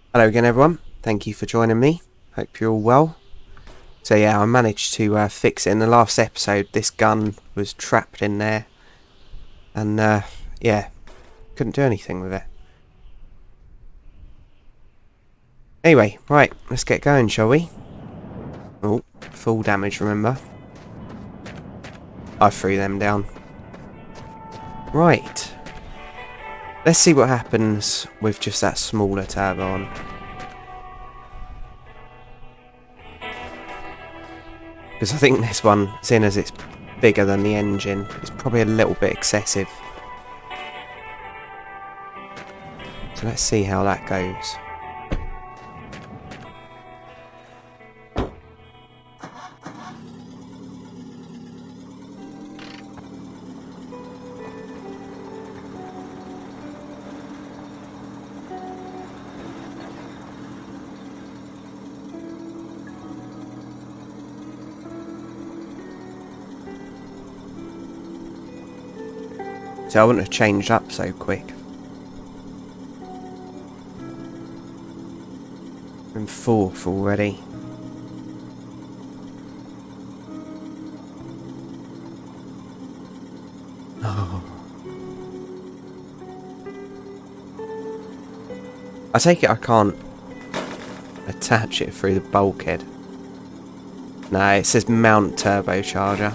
Hello again, everyone. Thank you for joining me. Hope you're all well. So yeah, I managed to fix it in the last episode. This gun was trapped in there, and yeah, couldn't do anything with it. Anyway, right, let's get going, shall we? Oh, full damage, remember? I threw them down. Right. Let's see what happens with just that smaller turbo on. Because I think this one, seeing as it's bigger than the engine, is probably a little bit excessive. So let's see how that goes. So I wouldn't have changed up so quick. I'm fourth already. Oh. I take it I can't attach it through the bulkhead. No, it says mount turbocharger.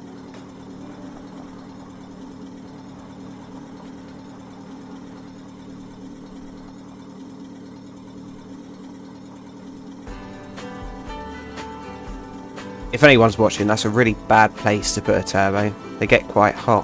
If anyone's watching, that's a really bad place to put a turbo. They get quite hot.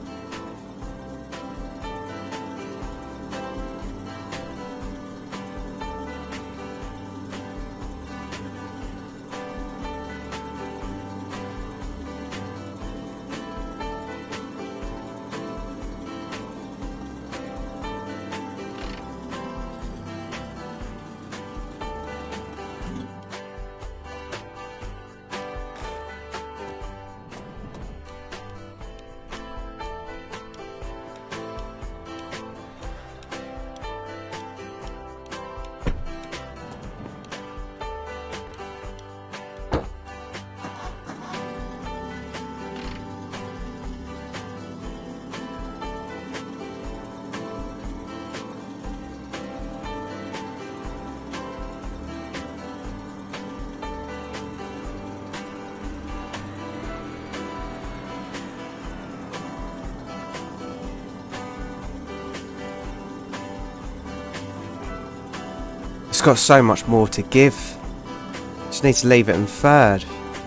It's got so much more to give. Just need to leave it in third.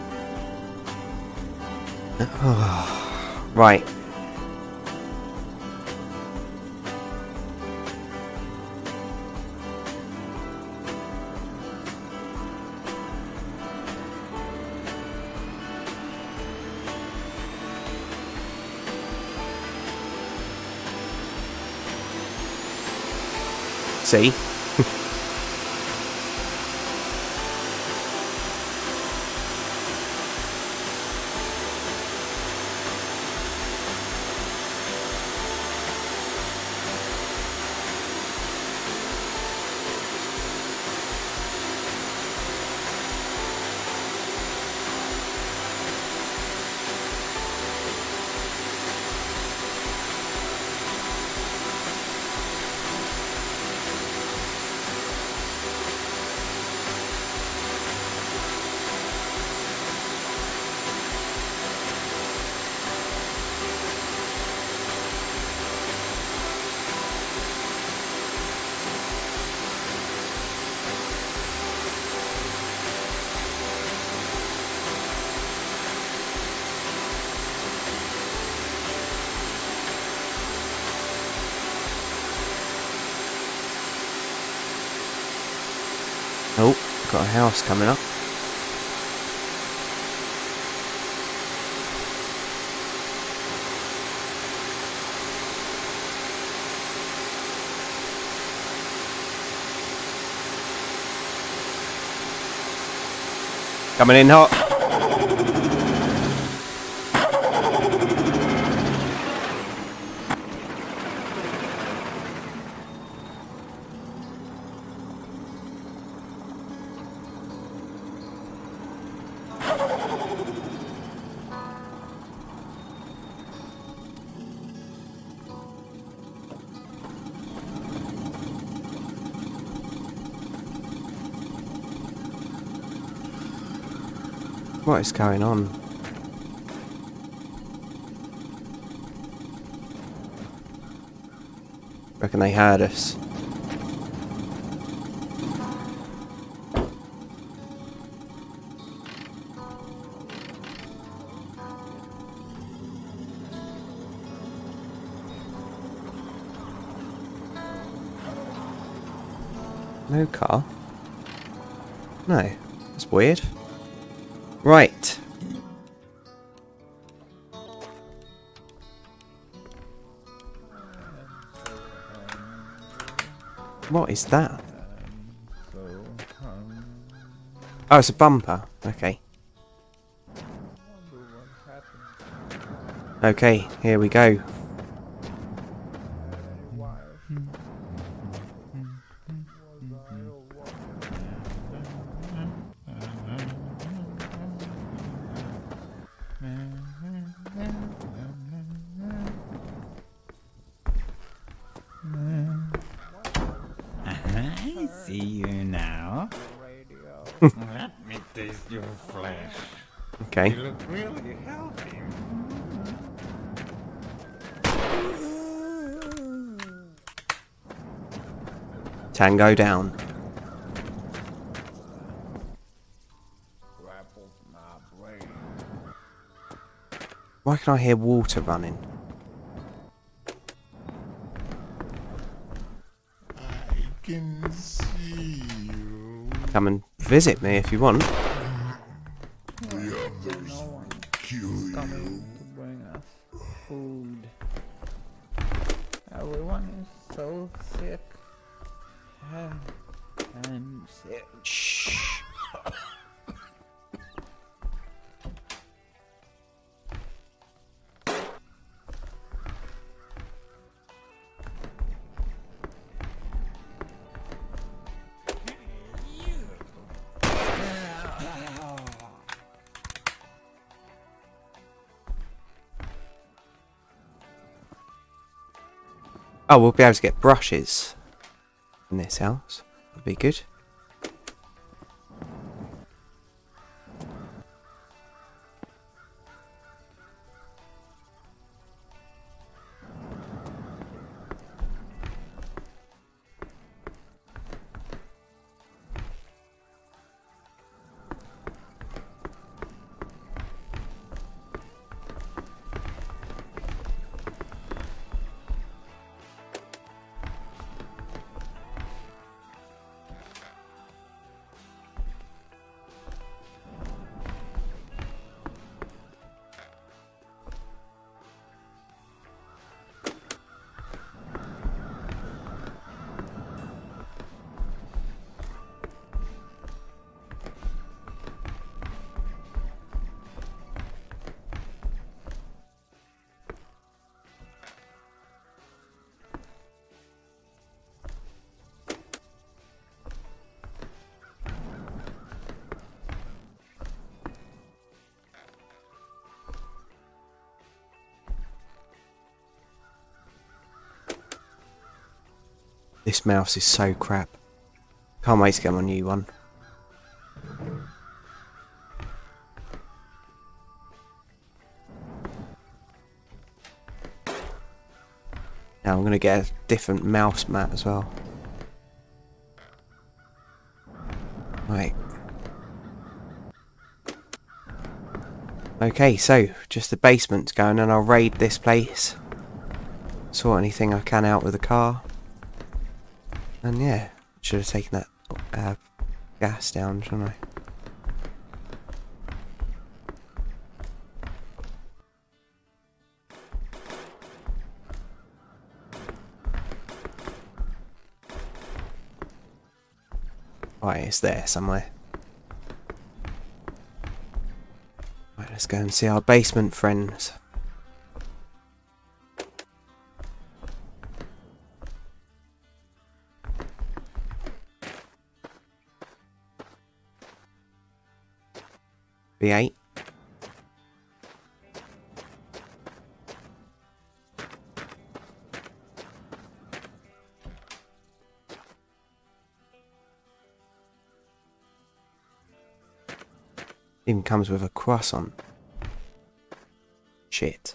Right. See? Oh, got a house coming up. Coming in hot. What is going on? Reckon they heard us. No car? No. That's weird. Right. What is that? Oh, it's a bumper. Okay. Okay, here we go. I see you now. Let me taste your flesh. Okay. You look really healthy. Tango down. Why can I hear water running? I can see you. Come and visit me if you want. The others will kill you. Coming to bring us food. Everyone is so sick. I'm sick. Shh. Oh, we'll be able to get brushes in this house. That'd be good. This mouse is so crap. Can't wait to get my new one. Now I'm going to get a different mouse mat as well. Right. Okay, so just the basement to go, and then I'll raid this place. Sort anything I can out with the car. And yeah, should have taken that gas down, shouldn't I? Right, it's there somewhere. Right, let's go and see our basement friends. V8. Even comes with a croissant. Shit.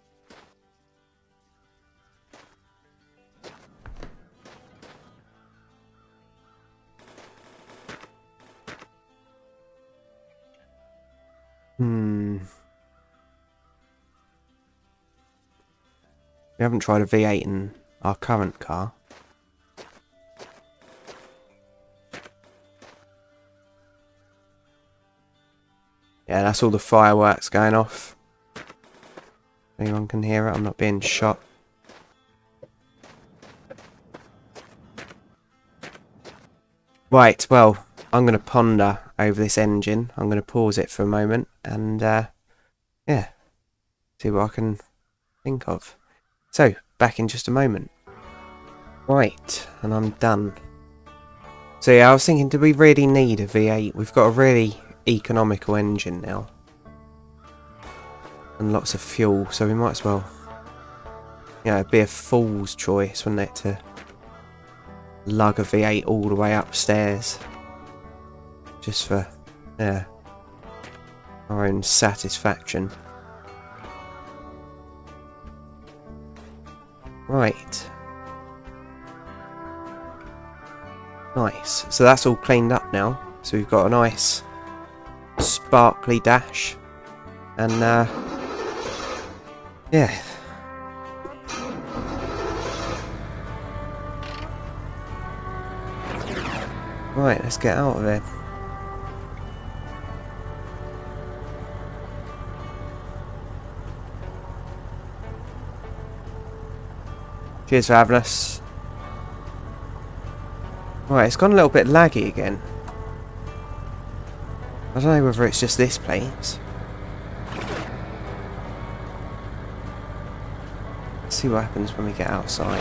We haven't tried a V8 in our current car. Yeah, that's all the fireworks going off. Anyone can hear it, I'm not being shot. Right, well, I'm going to ponder over this engine. I'm going to pause it for a moment and, yeah, see what I can think of. So, back in just a moment. Right, and I'm done. So yeah, I was thinking, do we really need a V8? We've got a really economical engine now. And lots of fuel, so we might as well... You know, it'd be a fool's choice, wouldn't it, to lug a V8 all the way upstairs. Just for, yeah, our own satisfaction. Right. Nice. So that's all cleaned up now. So we've got a nice sparkly dash. And, yeah. Right, let's get out of here. Cheers for having us. Right, it's gone a little bit laggy again. I don't know whether it's just this place. Let's see what happens when we get outside.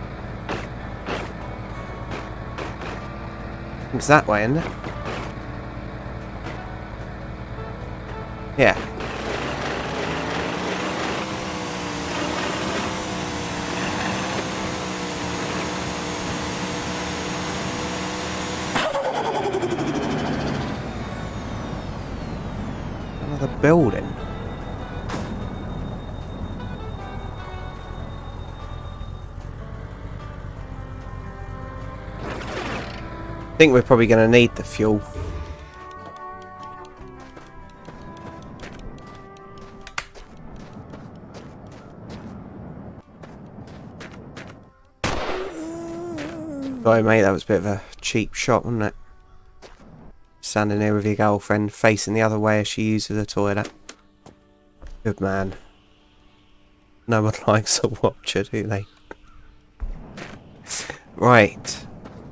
It's that way, isn't it? Yeah. Another building. I think we're probably going to need the fuel. Sorry mate, that was a bit of a cheap shot, wasn't it? Standing there with your girlfriend facing the other way as she uses the toilet. Good man. No one likes a watcher, do they? Right.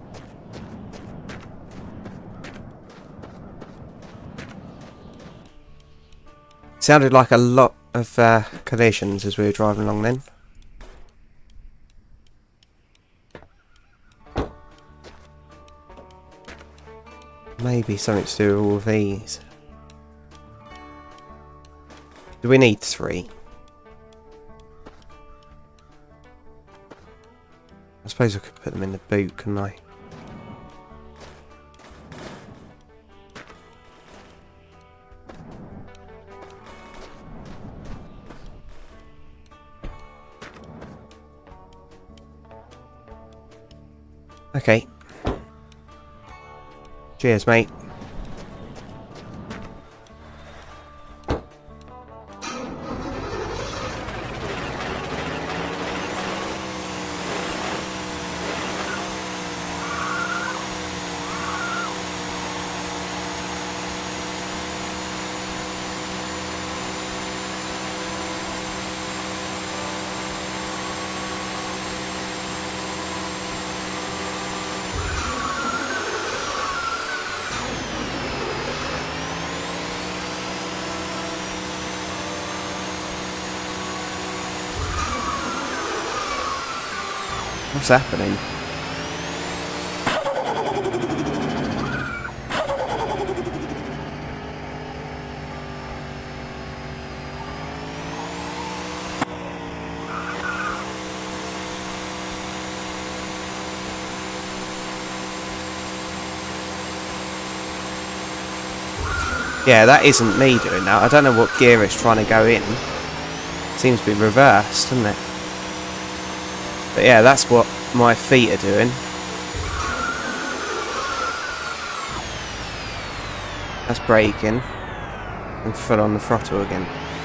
Sounded like a lot of collisions as we were driving along then. Maybe something to do with all of these. Do we need 3? I suppose I could put them in the boot, couldn't I? Okay. Cheers, mate. What's happening? Yeah, that isn't me doing that. I don't know what gear it's trying to go in. Seems to be reversed, doesn't it? But yeah, that's what my feet are doing. That's braking. And full on the throttle again.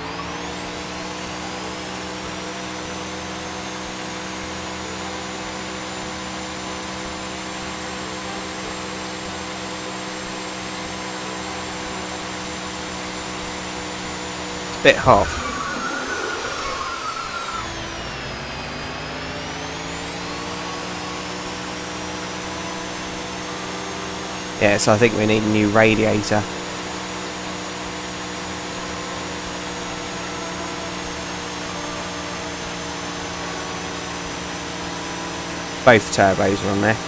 It's a bit hot. Yeah, so I think we need a new radiator. Both turbos are on there.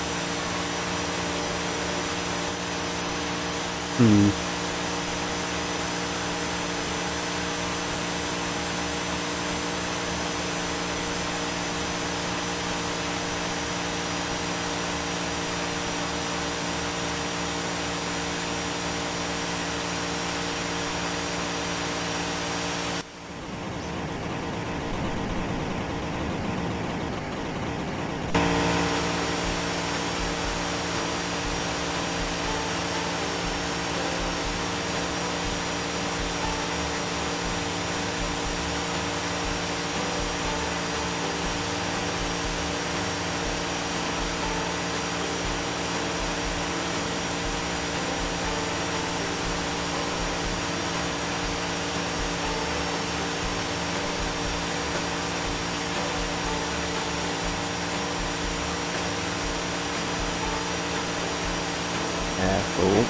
Careful.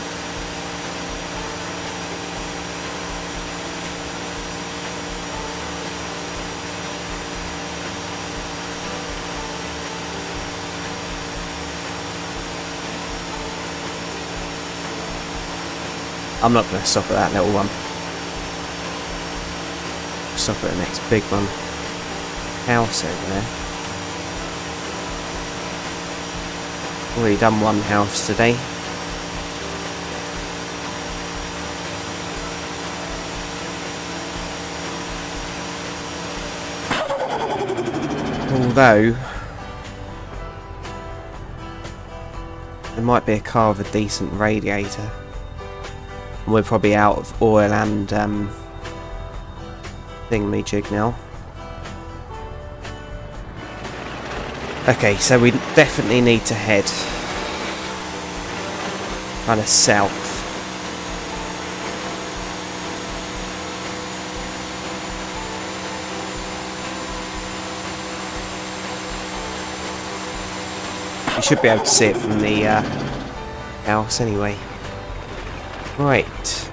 I'm not going to stop at that little one. Stop at the next big one. House over there. Already done one house today. Although there might be a car with a decent radiator. And we're probably out of oil and thingamajig now. Okay, so we definitely need to head kind of south. You should be able to see it from the house anyway. Right.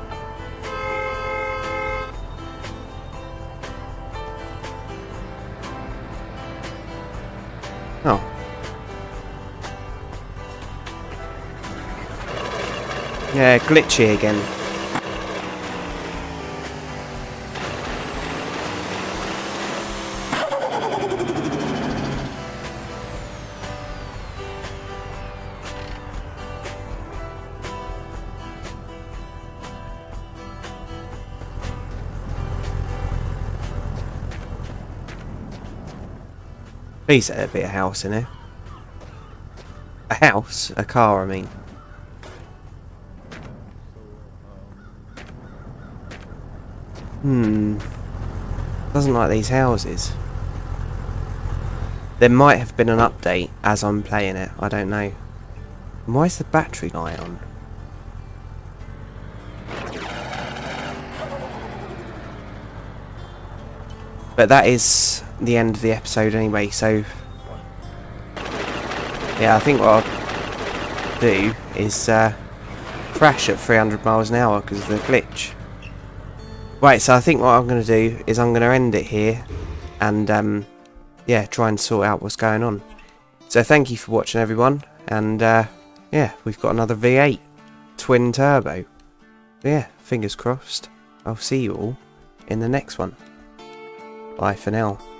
Oh. Yeah, glitchy again. Please let there be a house in here. A house? A car, I mean. Doesn't like these houses. There might have been an update as I'm playing it. I don't know. And why is the battery light on? But that is the end of the episode anyway, so yeah, I think what I'll do is crash at 300 miles an hour because of the glitch. Right, so I think what I'm going to do is I'm going to end it here and yeah, try and sort out what's going on. So thank you for watching, everyone, and yeah, we've got another V8 twin turbo. Yeah, fingers crossed. I'll see you all in the next one. Bye for now.